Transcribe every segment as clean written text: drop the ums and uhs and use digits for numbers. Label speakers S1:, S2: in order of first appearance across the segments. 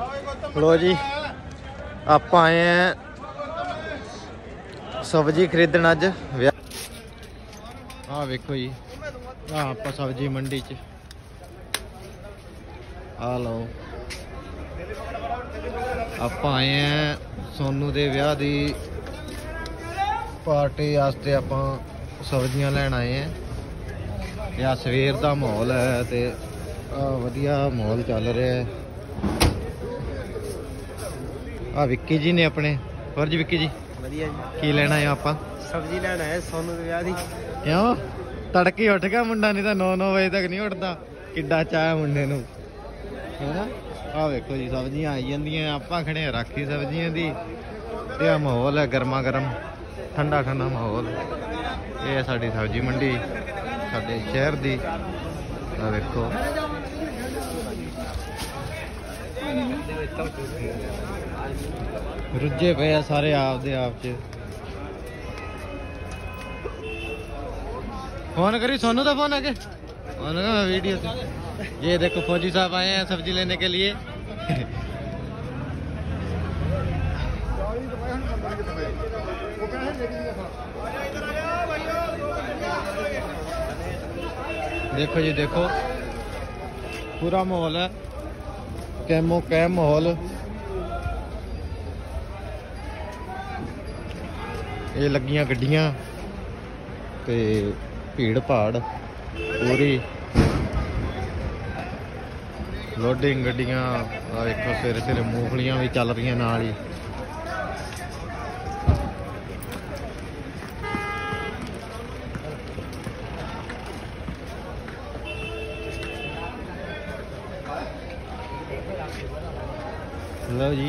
S1: लो जी आप आए हैं सब्जी खरीदण अज। आ वेखो जी आप सब्जी मंडी च आ लो आप आए हैं सोनू दे विआह दी पार्टी वास्ते आप सब्जियां लैन आए हैं। या सवेर का माहौल है तो वधिया माहौल चल रहा है। आ विक्की जी ने अपने और जी विक्की जी
S2: वधिया जी
S1: की लेना है आप
S2: सब्जी लेना है सोनू के ब्याह दी।
S1: क्यों तड़के उठ गया मुंडा नहीं तो 9 बजे तक नहीं उठता किड्डा चाह मुंडे नूं है ना। आ देखो जी सब्जियां आई जांदियां आप खड़े राखी सब्जियां दी ते आ माहौल है गर्मा गर्म ठंडा ठंडा माहौल। ये है साडी सब्जी मंडी साडे शहर दी। आ देखो रुझे पे सारे आप दे आप च। फोन करी सोनू का फोन आके फोन का वीडियो से। ये देखो फौजी साहब आए हैं सब्जी लेने के लिए। देखो जी देखो पूरा माहौल है कैमो कैम माहौल। ये लगियां गड्डियां ते भीड़ भाड़ पूरी लोडिंग गड्डियां। देखो सवेरे सवेरे मूंगफलियां भी चल रही नाल ही। लो जी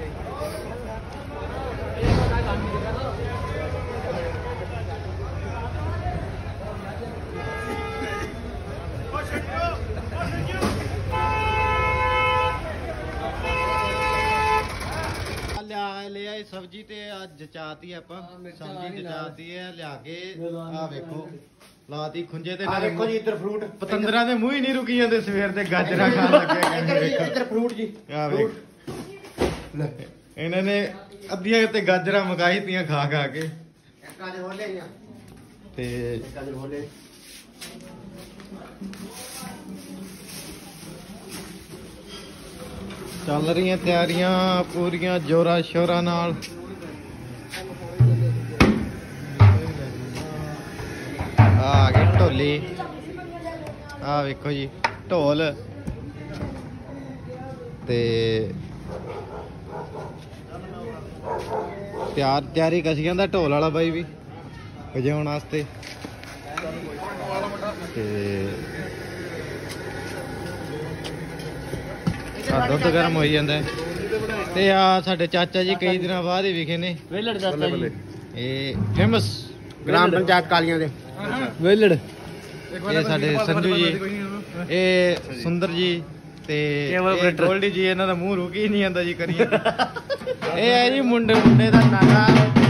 S1: ले आई सब्जी ते आज जचाती है सब्जी जचाती है लिया के। आ वेखो लाती खुंजे ते देखो जी इधर फ्रूट पतंदरा दे मुंह ही नहीं रुकी जांदे सवेर दे गाजरा खान लगे। इधर फ्रूट जी आ वेख इन्होंने अद्धियां ते गाजरा मकाई तियां खा खा के ते चल रही तैयारियां पूरियां जोरा शोरा नाल। आ गई ढोली आ वेखो जी ढोल ते तैयारी कसी जांदा ढोल वाला बाई भी बजाउण वास्ते। दुध गर्म हो जाता है। ते आ साडे चाचा जी कई दिन बाद ही विखे ने वेलड़ चाचा जी ये फेमस
S2: ग्राम पंचायत कालियां दे
S1: वेलड़। ये साडे संजू जी ये सुंदर जी ते गोल्डी जी इन्हां दा मूंह रुकी नहीं जांदा जी करिए। ये है जी मुंडे मुंडे दा नाना